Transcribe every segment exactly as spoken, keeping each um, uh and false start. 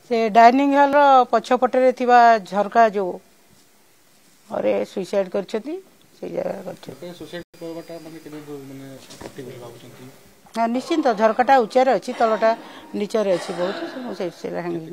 से dining hall पछपटे झरका जो अरे सुइसाइड कर हाँ निश्चिंत झरकाटा उच्चार अच्छी तलटा नीचर अच्छी बहुत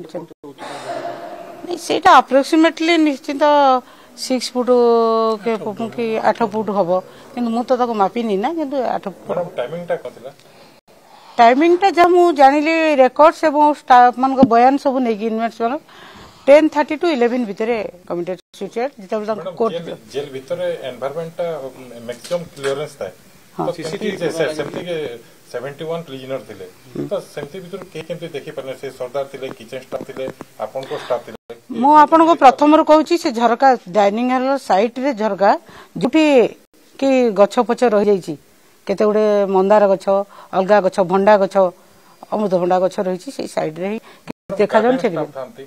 से अप्रोक्सीमेटली निश्चिंत सिक्स फुट कि आठ फुट हम कि मुझे मापिनी ना कि आठ फुट टाइमिंगटा जहाँ मुझे जानिली रेकर्ड्स और स्टाफ मान बयान सब नहीं इनमेट्स मान टेन थर्टी टू इलेवेन भितर कमिटेड सुसाइड जिते कोर्ट जेल भितर एनवायरनमेंट मैक्सिमम क्लियरेंस था तो सीसीटीवी सेमती के इकहत्तर प्रिजनर थिले तो सेमती भितर के केमती देखि परने से सरदार थिले किचन स्टाफ थिले आपन को स्टाफ थिले मो आपन को प्रथम रो कहूची से झरका डाइनिंग हॉल साइड रे झरका जुटी कि गछ पछ रह जाईची केते गुडे मंदार गछ अलगा गछ भंडा गछ अमृतभंडा गछ रही से साइड रे देखा जान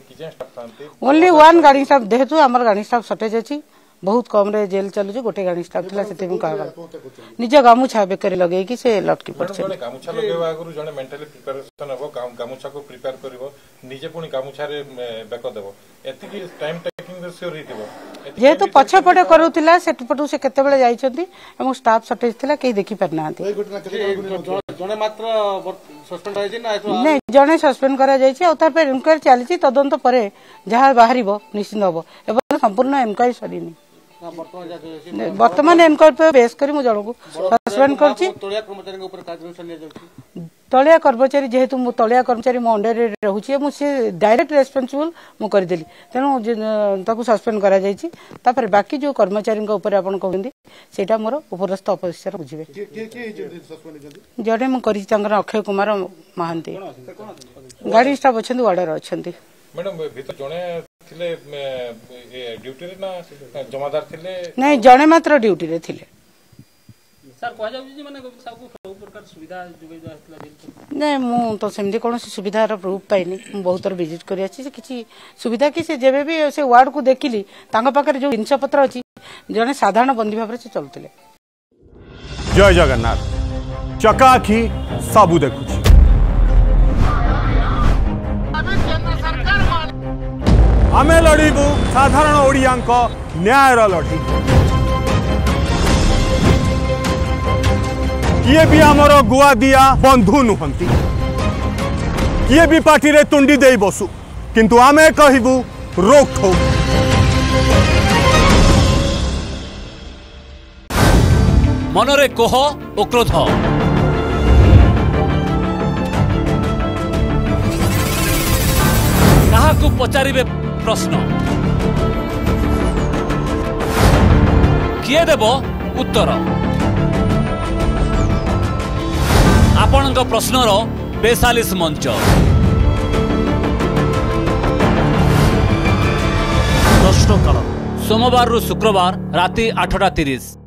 ओनली वन गाड़ी स्टाफ जेहेतु आमर गाड़ी स्टाफ सर्टेज अच्छी बहुत कम रे जेल चलुचे गोटे गाड़ी स्टाफ थिला सेते निज गामुछा बेकर लगे कि से लटकी पड़छे गामुछा लगेवा आगु जने मेंटली प्रिपरेशन हबो गामुछा को प्रिपेयर करबो निजे पुनी गामुछा रे बेक देबो एति की टाइम टेकिंग श्योर हिथिबो जेहेतु पछे पटे करूतिला सेट पटु से केते बेले जाइछंती एवं स्टाफ सर्टेज थिला केही देखि परनांती जने मात्र सस्पेंड होइछि ना नहीं जने सस्पेंड करा जाइछि और तार पे इनक्वायरी चलीछि तदंत परे जहाँ बाहरिबो निश्चित हबो एवं संपूर्ण इनक्वायरी सरीनी वर्तमान एनक्वायरी पे बेस करी मु जणको सस्पेंड करछि तळिया कर्मचारी के ऊपर कार्यानुष्ठान लिया जाउछि तलिया कर्मचारी जेहेतु मु तलिया कर्मचारी मो अंडर रे रहउछि मु से डायरेक्ट रेस्पोंसिबल मु कर देली तेनु ताकू सस्पेंड करा जाइछि तापर बाकी जो कर्मचारी के ऊपर आपण कहंदी सेटा मोर उपरस्थ ऑफिसर बुझिबे के के के सस्पेंड जडे मु करि चंगर अक्षय कुमार महांती गाड़ी स्टाफ अछंती ऑर्डर अछंती मैडम भीतर जणे थिले ड्यूटी रे ना जमादार थिले नहीं जणे मात्र ड्यूटी रे थिले सर कह जाउ जे माने सब सब प्रकार सुविधा जुगे जातला जेल नहीं मु तो सेमदी कोन सुविधा रो प्रूफ पाइनी मु बहुत बार विजिट करि अछि किछि सुविधा कि से जेबे भी से वार्ड को देखिली तांका पाकर जो जिंस पत्र अछि जणे साधारण बंदी भाबरे से चलतिले। जय जगन्नाथ चकाखी सबु देखुछि आमे लड़ीबू साधारण ओडियांक न्यायर लड़ी किए भी आमर गुआ दिया बंधु नुहंती किए भी पार्टी रे तुंडी दे बसु किंतु आमे कहबू रोक ठोक मनरे कोह ओ क्रोध काहाकू पचारिबे प्रश्न किए देव उत्तर आपणक प्रश्नर बेचालीस मंच प्रश्नकाल सोमवार रु शुक्रवार राति आठटा तीस।